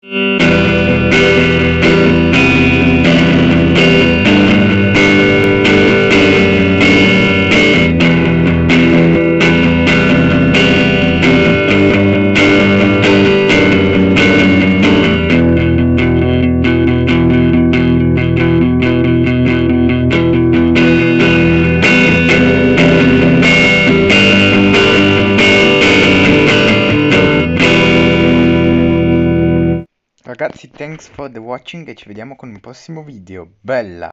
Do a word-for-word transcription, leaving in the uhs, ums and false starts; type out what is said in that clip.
Ragazzi, thanks for the watching e ci vediamo con un prossimo video. Bella!